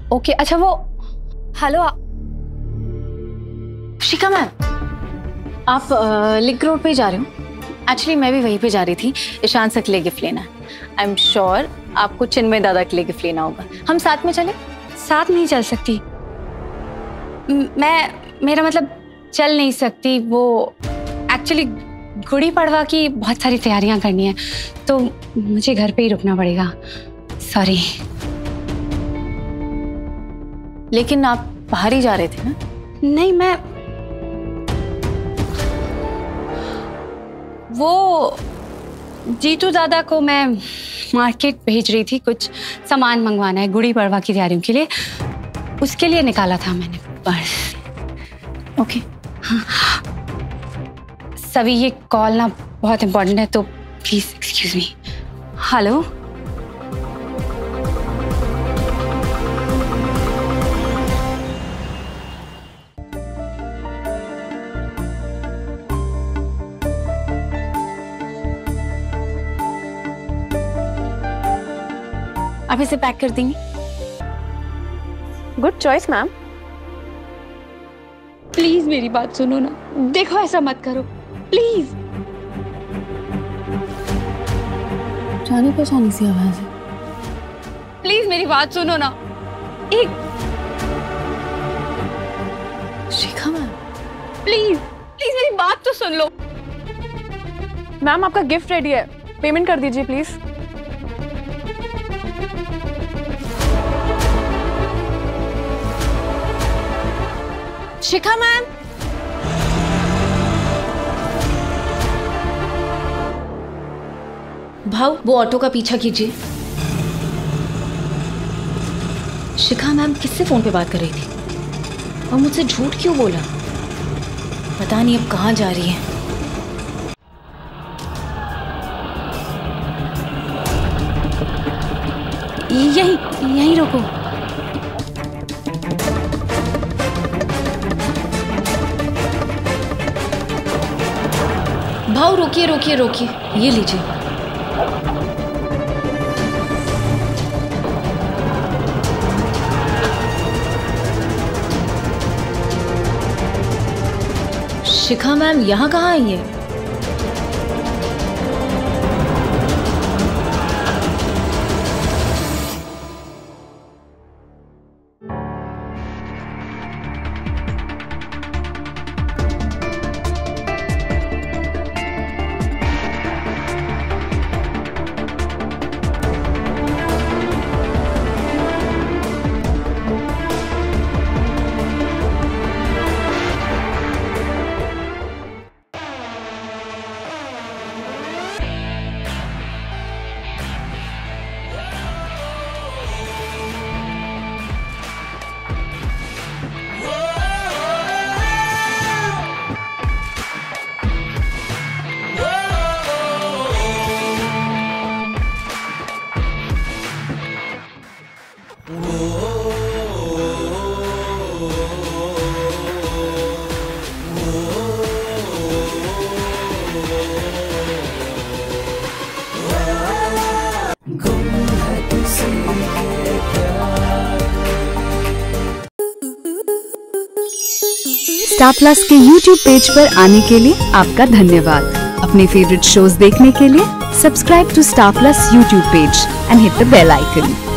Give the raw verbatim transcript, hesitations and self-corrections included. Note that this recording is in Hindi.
ओके अच्छा वो हेलो शिखा मैम, आप लिंक रोड पे जा रहे हो? एक्चुअली मैं भी वहीं पे जा रही थी, ईशान से के लिए गिफ्ट लेना है। आई एम श्योर आपको चिन्मय दादा के लिए गिफ्ट लेना होगा। हम साथ में चले? साथ नहीं चल सकती मैं, मेरा मतलब चल नहीं सकती। वो एक्चुअली गुड़ी पड़वा की बहुत सारी तैयारियां करनी है तो मुझे घर पे ही रुकना पड़ेगा। सॉरी। लेकिन आप बाहर ही जा रहे थे ना? नहीं, मैं वो जीतू दादा को मैं मार्केट भेज रही थी, कुछ सामान मंगवाना है गुड़ी पड़वा की तैयारियों के लिए, उसके लिए निकाला था मैंने पर्स। ओके हाँ। सभी ये कॉल ना बहुत इंपॉर्टेंट है तो प्लीज एक्सक्यूज मी। हेलो आप इसे पैक कर देंगी? Good choice ma'am. प्लीज मेरी बात सुनो ना, देखो ऐसा मत करो प्लीज। जानी पहचानी सी आवाज है। प्लीज मेरी बात सुनो ना। एक शिखा मैम प्लीज प्लीज मेरी बात तो सुन लो। मैम आपका गिफ्ट रेडी है, पेमेंट कर दीजिए प्लीज। शिखा मैम, भाव वो ऑटो का पीछा कीजिए। शिखा मैम किससे फोन पे बात कर रही थी और मुझसे झूठ क्यों बोला? पता नहीं अब कहाँ जा रही है। यहीं यहीं रोको। भाव रोकिए रोकिए रोकिए, ये लीजिए। शिखा मैम यहाँ कहाँ आई है? स्टार प्लस के यूट्यूब पेज पर आने के लिए आपका धन्यवाद। अपने फेवरेट शोज देखने के लिए subscribe to Star Plus YouTube page and hit the bell icon.